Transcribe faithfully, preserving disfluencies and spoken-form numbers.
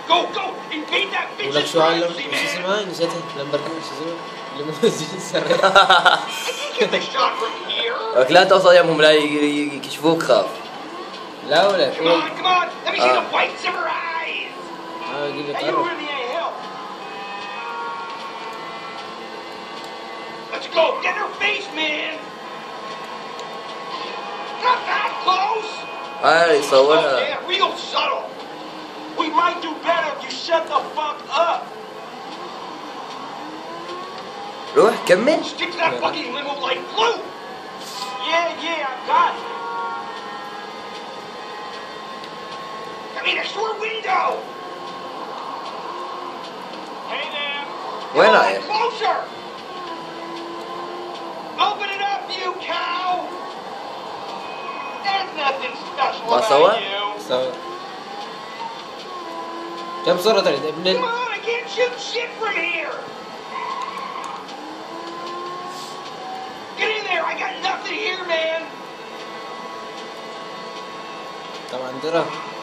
Go, go! Invade that bitch's ولك شو علم privacy, شو man! اسمها نسيتها لامبرجيني شو اسمها ليموزين سريع Get the shot from here! لك لا توصل يمهم لا يكشفوك خاف. لا ولا Come on, come on! Let me see Ah. the whites of her eyes! اه اجيب لك Hey, you قرب really ain't help! Let's go! Get in her face, man! Not that close! هاي Oh, صورها. yeah, real subtle! We might do better if you shut the fuck up! روح كمل. Stick to that fucking limo like glue! Yeah, yeah, I got it! I mean, a short window! Hey there! وين Come on, رايح؟ closer! Open it up, you cow! There's nothing special ما about سوى؟ you! سوا كم صورة تريد ابن Come ال... on, I can't shoot shit from here! Get in there! I got nothing here, man! طبعا ترى